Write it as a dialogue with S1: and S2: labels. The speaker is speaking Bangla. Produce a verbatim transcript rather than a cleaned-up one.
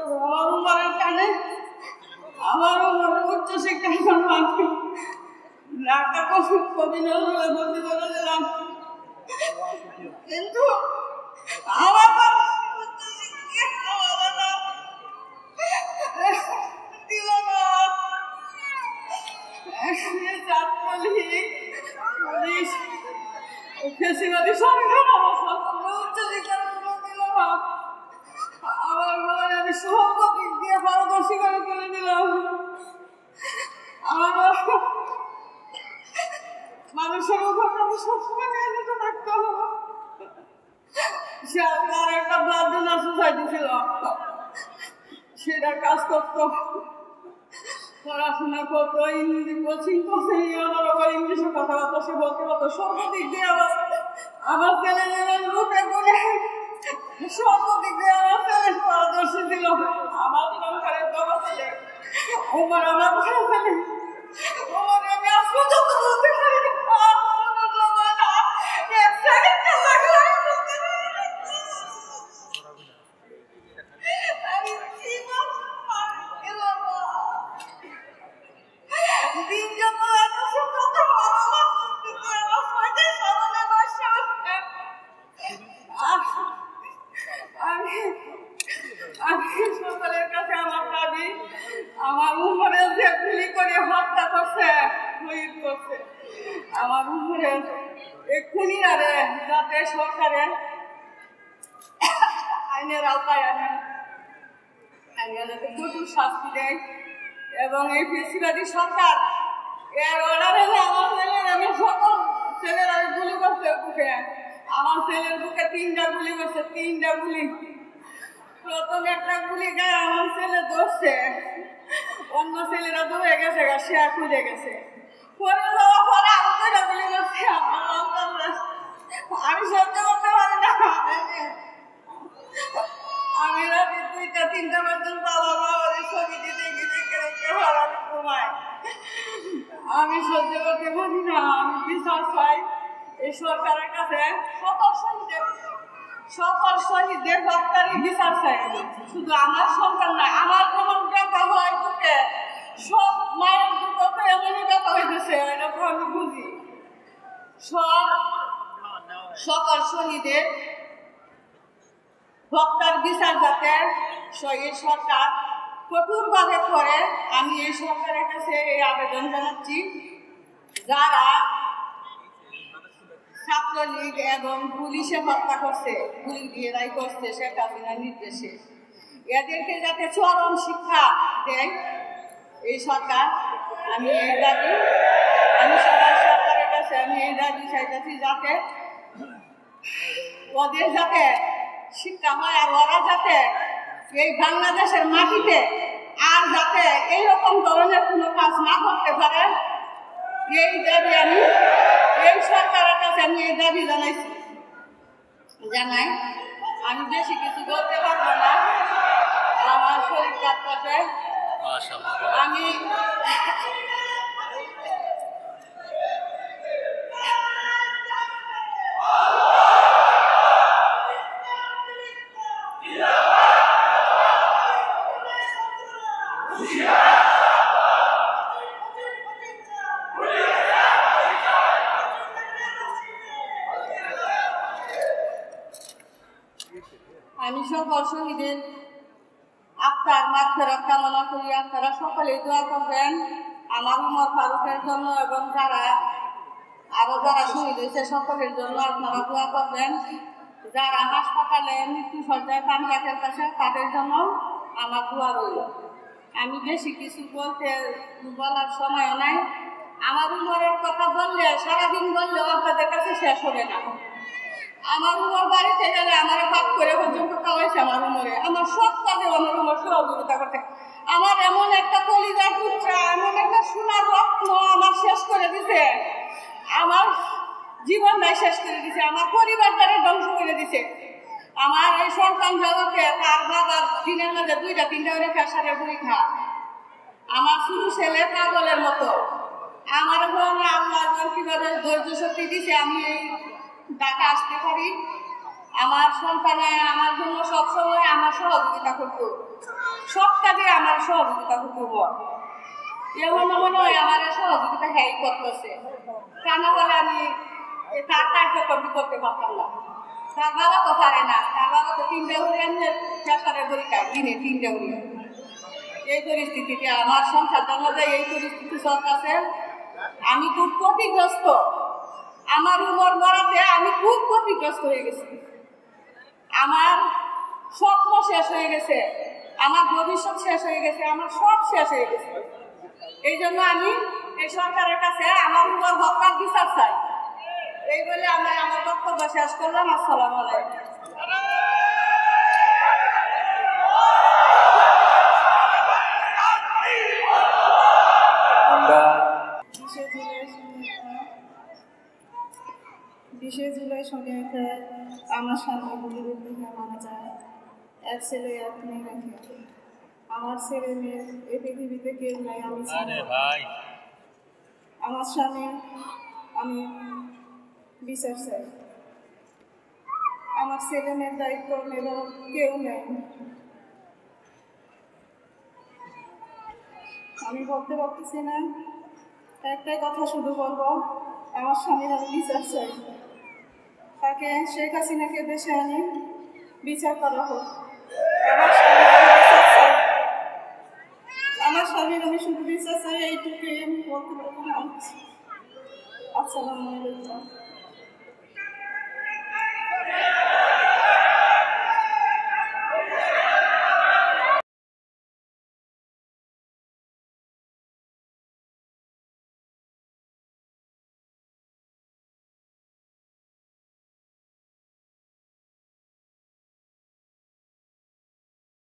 S1: আমার উমরের কানে আমার উমরের উচ্চশিক্ষা আমি ঢাকা কবি নজরুলে ভর্তি করে দিলাম, কিন্তু আমার দিল না। ছাত্রলীগ পুলিশ ফেসিবাদী সরকার আমার সন্তানকে উচ্চশিক্ষার জন্য দিল না। আমার মনে আমি সব দিক দিয়ে পারদর্শী করে তুলে দিলাম। আমার মানুষের উপর আমি সবসময় নিয়োজিত থাকতো। সে আপনার একটা ব্লাড ডোনার সোসাইটি ছিল, সেটার কাজ করতো, পড়াশোনা করতো, ইংরেজি কোচিং করছে, আমার আবার ইংলিশে কথাবার্তা সে বলতে পারতো। সর্বদিক দিয়ে আমার আমার ছেলে রূপে করে সর্বদিক দিয়ে আমার ছেলে পারদর্শী ছিল। আমার সংসারের বাবা ছেলে ওমর আমার ভালো ছেলে ওমর আমি আজ পর্যন্ত বলতে পারি না। সকালের কাছে আমার দাবি, আমার উপরে যে গুলি করে হত্যা করছে, শহীদ করছে, আমার উপরে এই খুনিরা রে যাতে সরকারে আইনের আওতায় আনে, আইনে যাতে কঠোর শাস্তি দেয়, এবং এই ফেসিবাদী সরকার এর অর্ডারে আমার ছেলের আমি সকল ছেলেরা গুলি করছে বুকে। আমার ছেলের বুকে তিনটা গুলি করছে, তিনটা গুলি। প্রথম একটা গুলি গায়ে আমার ছেলে ধরছে, অন্য ছেলেরা দৌড়ে গেছে, সে খুঁজে গেছে। পরে যাওয়া পরে আরো দুইটা গুলি করছে আমার সন্তানরা। আমি সহ্য করতে পারি না। আমি রাতে দুইটা তিনটা পর্যন্ত আমার বাবার ছবি দিতে গিয়ে রেখে আমি ঘুমাই। আমি সহ্য করতে পারি না। আমি বিচার চাই এই সরকারের কাছে। সকল শহীদের সকল শহীদের হত্যারই বিচার চাই। শুধু আমার সন্তান নয়, আমার যেমন ব্যাপার হয় বুকে, সব মায়ের বুকে এমনই ব্যাপার হইতেছে, এটা তো আমি বুঝি। সব সকল শহীদের হত্যার বিচার যাতে এই সরকার কঠোরভাবে করে, আমি এই সরকারের কাছে এই আবেদন জানাচ্ছি। যারা ছাত্রলীগ এবং পুলিশে হত্যা করছে, গুলি দিয়ে রায় করছে শেখ হাসিনার নির্দেশে, এদেরকে যাতে চরম শিক্ষা দেয় এই সরকার। আমি এই দাবি আমি সবার সরকারের কাছে আমি এই দাবি চাইতেছি, যাতে ওদের যাতে শিক্ষা হয়, আর ওরা যাতে এই বাংলাদেশের মাটিতে আর যাতে এইরকম ধরনের কোনো কাজ না করতে পারে, এই দাবি আমি এই সরকারের কাছে আমি এই দাবি জানাইছি জানাই আমি বেশি কিছু বলতে পারবো না, আমার শরীর কাঁপতেছে। আমি আমি সকল শহীদের আত্মার মাগফিরাত কামনা করি। আপনারা সকলেই দোয়া করবেন আমার উমর ফারুকের জন্য, এবং যারা আরো যারা শহীদ হয়েছে সকলের জন্য আপনারা দোয়া করবেন। যারা হাসপাতালে মৃত্যু সজ্জায় পাঞ্জাবের কাছে, তাদের জন্য আমার দোয়া রইল। আমি বেশি কিছু বলতে বলার সময়ও নাই। আমার উমরের কথা বললে সারাদিন বললেও আপনাদের কাছে শেষ হবে না। আমার উমর বাড়িতে গেলে আমার ভাগ করে পর্যন্ত খাওয়াইছে আমার উমরে, আমার সব কাজে আমার উমর সহযোগিতা করতে। আমার এমন একটা কলিজার টুকরা, এমন একটা সোনার রত্ন আমার শেষ করে দিছে, আমার জীবনটাই শেষ করে দিছে, আমার পরিবারটারে ধ্বংস করে দিছে। আমার এই সন্তান জগতে তার বাবার দিনের মধ্যে দুইটা তিনটা করে প্রেসারের পরীক্ষা, আমার শুরু ছেলে পাগলের মতো। আমার ঘরে আল্লাহ কিভাবে ধৈর্য শক্তি দিছে আমি এই ঢাকা আসতে পারি। আমার সন্তানে আমার জন্য সবসময় আমার সহযোগিতা করতো। সব কাজে আমার সহযোগিতা করতে এমন মনে হয় আমার সহযোগিতা হ্যাঁ করতেছে কেন বলে আমি তার কার্যক্রম করতে পারতাম না। তার বাবা তো পারে না, তার বাবা তো তিনটে উড়ে পেশারে পরীক্ষায় দিনে তিনটে উড়ে। এই পরিস্থিতিতে আমার সংসারটার মধ্যে এই পরিস্থিতি চলতেছে। আমি খুব ক্ষতিগ্রস্ত, আমার উমর মরাতে আমি খুব ক্ষতিগ্রস্ত হয়ে গেছি। আমার স্বপ্ন শেষ হয়ে গেছে, আমার ভবিষ্যৎ শেষ হয়ে গেছে, আমার সব শেষ হয়ে গেছে। এই জন্য আমি এই সরকারের কাছে আমার উমর হত্যার বিচার চাই। এই বলে আমি আমার বক্তব্য শেষ করলাম। আসসালামু আলাইকুম।
S2: বিশে জুলাই শনিবার আমার সামনে গুলিবিদ্ধ হয়ে মারা যায় এক ছেলে এক মেয়ে রেখে। আমার ছেলে মেয়ে এই পৃথিবীতে কেউ নাই, আমি আমার স্বামী আমি বিচার চাই। আমার ছেলে মেয়ের দায়িত্ব নেবার কেউ নেই। আমি বলতে পারতেছি না, একটাই কথা শুধু বলবো, আমার স্বামীর আমি বিচার চাই। তাকে শেখ হাসিনাকে দেশে আনি বিচার করা হোক। আমার স্বামীর বিচার চাই, আমার স্বামীর আমি শুধু বিচার চাই, এইটুকুই আমি বলতে পারবো না। আসসালামু আলাইকুম।